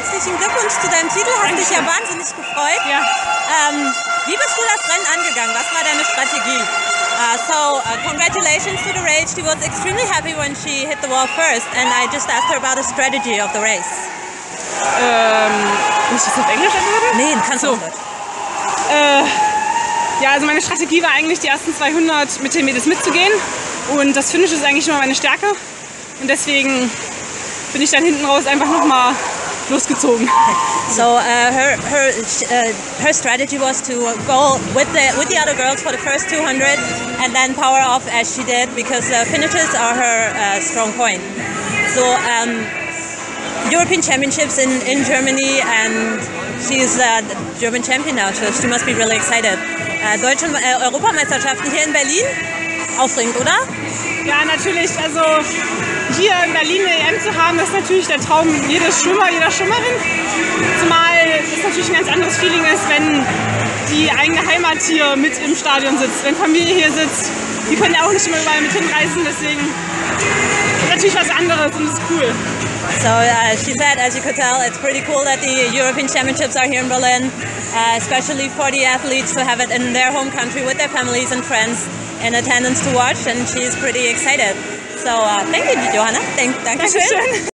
herzlichen Glückwunsch zu deinem Titel. Hast dich ja wahnsinnig gefreut. Ja. Wie bist du das Rennen angegangen? Was war deine Strategie? Congratulations to the race. She was extremely happy when she hit the wall first, and I just asked her about the strategy of the race. Muss ich das auf Englisch antworten? Nee, kannst du auch Deutsch. Ja, also meine Strategie war eigentlich, die ersten 200 mit den Mädels mitzugehen. Und das Finish ist eigentlich immer meine Stärke. Und deswegen bin ich dann hinten raus einfach nochmal losgezogen. So her strategy was to go with the other girls for the first 200 and then power off as she did, because finishes are her strong point. So European Championships in Germany, and she's the German champion now, so she must be really excited. Deutsche Europameisterschaften hier in Berlin, aufregend, oder? Ja, natürlich. Also hier in Berlin eine EM zu haben, ist natürlich der Traum jedes Schwimmer, jeder Schwimmerin. Zumal es natürlich ein ganz anderes Feeling ist, wenn die eigene Heimat hier mit im Stadion sitzt. Wenn Familie hier sitzt, die können ja auch nicht immer überall mit hinreisen, deswegen ist natürlich was anderes und es ist cool. So she said, as you could tell, it's pretty cool that the European Championships are here in Berlin, especially for the athletes to have it in their home country with their families and friends in attendance to watch, and she's pretty excited. So thank you, Johanna. Dankeschön.